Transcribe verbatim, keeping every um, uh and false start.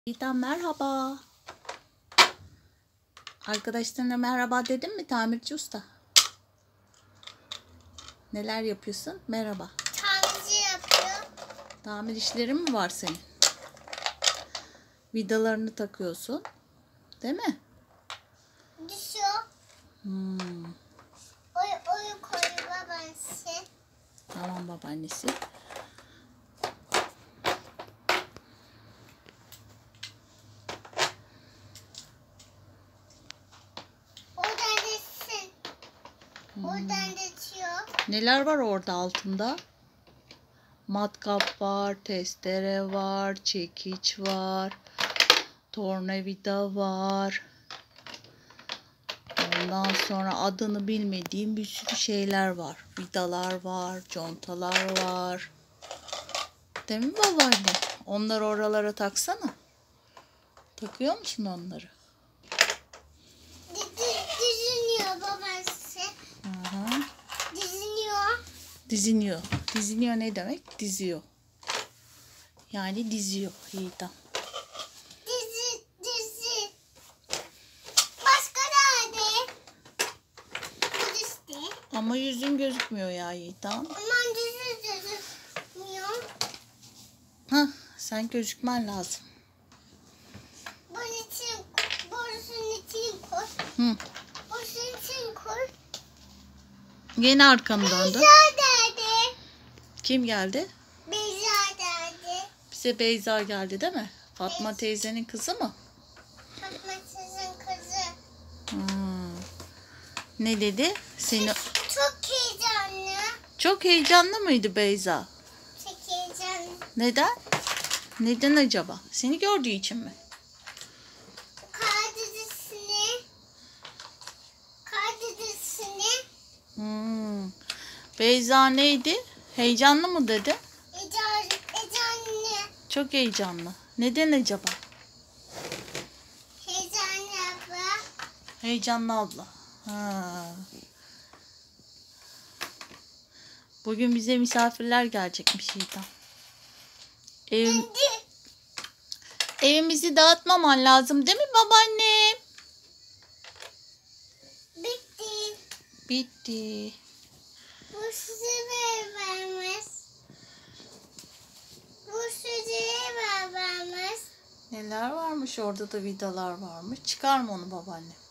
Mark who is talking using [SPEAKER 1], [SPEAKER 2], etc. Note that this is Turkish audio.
[SPEAKER 1] Yiğitan merhaba. Arkadaşlarına merhaba dedin mi tamirci usta? Neler yapıyorsun? Merhaba.
[SPEAKER 2] Tamirci yapıyor.
[SPEAKER 1] Tamir işlerin mi var senin? Vidalarını takıyorsun. Değil mi?
[SPEAKER 2] Düşüyor.
[SPEAKER 1] Hmm.
[SPEAKER 2] Oy oy koyu babası.
[SPEAKER 1] Tamam babaannesi.
[SPEAKER 2] Oradan geçsin.
[SPEAKER 1] Hmm.
[SPEAKER 2] Oradan geçiyor.
[SPEAKER 1] Neler var orada altında? Matkap var, testere var, çekiç var, tornavida var. Ondan sonra adını bilmediğim bir sürü şeyler var. Vidalar var, contalar var. Değil mi babaanne? Onları oralara taksana. Takıyor musun onları?
[SPEAKER 2] Dizi, diziniyor babası.
[SPEAKER 1] Hı hı.
[SPEAKER 2] Diziniyor.
[SPEAKER 1] Diziniyor. Diziniyor ne demek? Diziyor. Yani diziyor Yiğitan.
[SPEAKER 2] Dizi, dizi. Başka nerede? Bu işte.
[SPEAKER 1] Ama yüzün gözükmüyor ya Yiğitan.
[SPEAKER 2] Aman dizi gözükmüyor.
[SPEAKER 1] Hah, sen gözükmen lazım.
[SPEAKER 2] Bunun için, borusunu için koy.
[SPEAKER 1] Hı.
[SPEAKER 2] Borusunu için koy.
[SPEAKER 1] Yine arkanı döndü.
[SPEAKER 2] Beyza nerede?
[SPEAKER 1] Kim geldi?
[SPEAKER 2] Beyza nerede?
[SPEAKER 1] Bize Beyza geldi değil mi? Fatma teyzenin kızı mı?
[SPEAKER 2] Fatma sizin kızı.
[SPEAKER 1] Hmm. Ne dedi? Seni
[SPEAKER 2] Çok heyecanlı.
[SPEAKER 1] çok heyecanlı mıydı Beyza?
[SPEAKER 2] Çok heyecanlı.
[SPEAKER 1] Neden? Neden acaba? Seni gördüğü için mi?
[SPEAKER 2] Kar dizisini. Kar dizisini.
[SPEAKER 1] Hmm. Beyza neydi? Heyecanlı mı dedi?
[SPEAKER 2] Heyecan, heyecanlı.
[SPEAKER 1] Çok heyecanlı. Neden acaba?
[SPEAKER 2] Heyecanlı abla.
[SPEAKER 1] Heyecanlı abla. Ha. Bugün bize misafirler gelecekmiş Yiğitan. Ev,
[SPEAKER 2] Şimdi
[SPEAKER 1] evimizi dağıtmaman lazım değil mi babaanne?
[SPEAKER 2] bitti.
[SPEAKER 1] Bitti.
[SPEAKER 2] Bu size vermemiz. Bu size vermemiz.
[SPEAKER 1] Neler varmış orada da vidalar varmış. Çıkarma onu babaanne.